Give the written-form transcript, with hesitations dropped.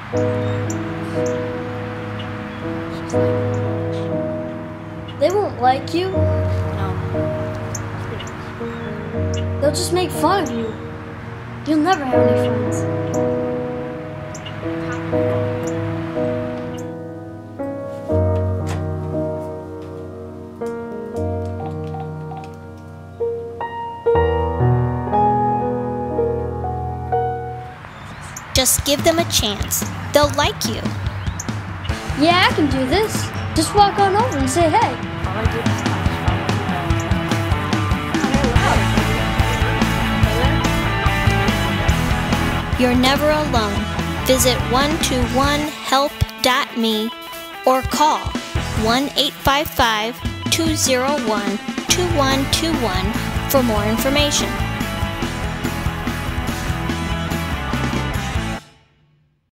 They won't like you. No. They'll just make fun of you. You'll never have any friends. Just give them a chance. They'll like you. Yeah, I can do this. Just walk on over and say hey. You're never alone. Visit 121help.me or call 1-855-201-2121 for more information.